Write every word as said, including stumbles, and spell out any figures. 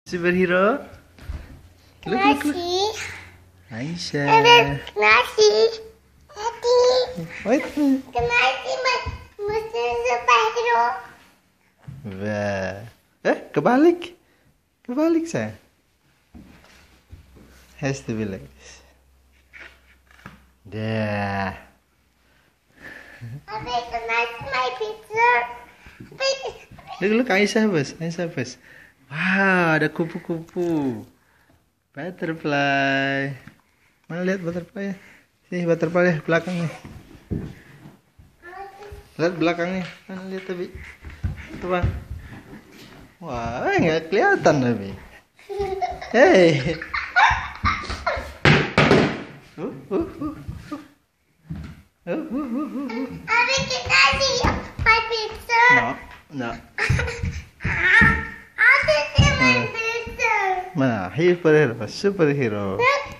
Superhero. Look, look, look. Nasi. Aisyah. Ada nasi. Nasi. Wait. Nasi mas mesin superhero. Wah. Eh, kebalik. Kebalik saya. Has to be like this. Dah. Ada nasi my pizza. Look, look, Aisyah bos, Aisyah bos. Wow, ada kupu-kupu. Butterfly. Mana lihat butterfly ya? Sini butterfly ya, belakangnya. Lihat belakangnya. Mana lihat tapi. Tuh bang. Wah, nggak kelihatan tapi. Hey. Uh, uh, uh, uh. Uh, uh, uh, uh, uh. Ada nasi my pizza. No, no. Ada my pizza. Mana? Superhero, superhero. Look.